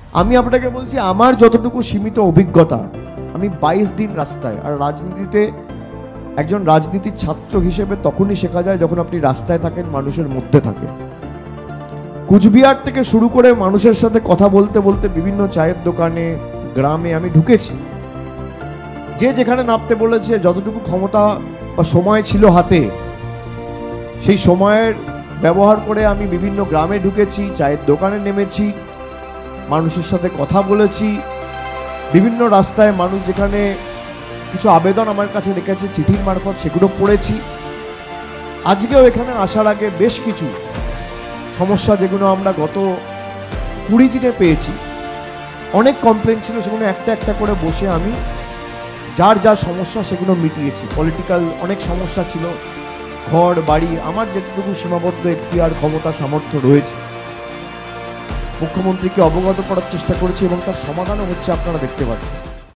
আমি আপনাকে বলছি আমার যতটুকু সীমিত অভিজ্ঞতা, আমি 22 দিন রাস্তায়। আর রাজনীতিতে একজন রাজনীতির ছাত্র হিসেবে তখনই শেখা যায় যখন আপনি রাস্তায় থাকেন, মানুষের মধ্যে থাকেন। কুচবিহার থেকে শুরু করে মানুষের সাথে কথা বলতে বলতে বিভিন্ন চায়ের দোকানে, গ্রামে আমি ঢুকেছি। যে যেখানে নামতে বলেছে, যতটুকু ক্ষমতা বা সময় ছিল হাতে, সেই সময়ের ব্যবহার করে আমি বিভিন্ন গ্রামে ঢুকেছি, চায়ের দোকানে নেমেছি, মানুষের সাথে কথা বলেছি। বিভিন্ন রাস্তায় মানুষ যেখানে কিছু আবেদন আমার কাছে রেখেছে চিঠির মারফত, সেগুলো পড়েছি। আজকেও এখানে আসার আগে বেশ কিছু সমস্যা, যেগুলো আমরা গত 20 দিনে পেয়েছি, অনেক কমপ্লেন ছিল, সেগুলো একটা একটা করে বসে আমি যার যা সমস্যা সেগুলো মিটিয়েছি। পলিটিক্যাল অনেক সমস্যা ছিল, ঘর বাড়ি, আমার যেটুকু সীমাবদ্ধ এখতিয়ার, ক্ষমতা, সামর্থ্য রয়েছে, মুখ্যমন্ত্রীকে অবগত করার চেষ্টা করেছি এবং তার সমাধানও হচ্ছে, আপনারা দেখতে পাচ্ছেন।